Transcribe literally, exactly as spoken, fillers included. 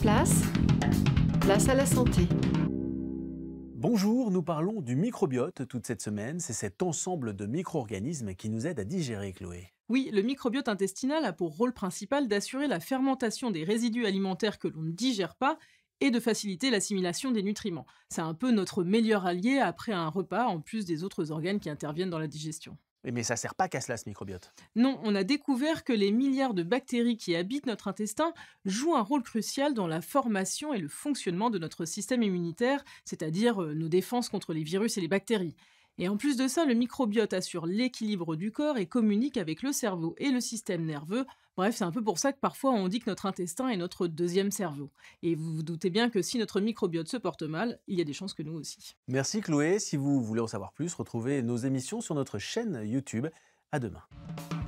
place, place à la santé. Bonjour, nous parlons du microbiote toute cette semaine. C'est cet ensemble de micro-organismes qui nous aide à digérer, Chloé. Oui, le microbiote intestinal a pour rôle principal d'assurer la fermentation des résidus alimentaires que l'on ne digère pas et de faciliter l'assimilation des nutriments. C'est un peu notre meilleur allié après un repas, en plus des autres organes qui interviennent dans la digestion. Oui, mais ça sert pas qu'à cela, ce microbiote. Non, on a découvert que les milliards de bactéries qui habitent notre intestin jouent un rôle crucial dans la formation et le fonctionnement de notre système immunitaire, c'est-à-dire euh, nos défenses contre les virus et les bactéries. Et en plus de ça, le microbiote assure l'équilibre du corps et communique avec le cerveau et le système nerveux. Bref, c'est un peu pour ça que parfois on dit que notre intestin est notre deuxième cerveau. Et vous vous doutez bien que si notre microbiote se porte mal, il y a des chances que nous aussi. Merci, Chloé. Si vous voulez en savoir plus, retrouvez nos émissions sur notre chaîne YouTube. À demain.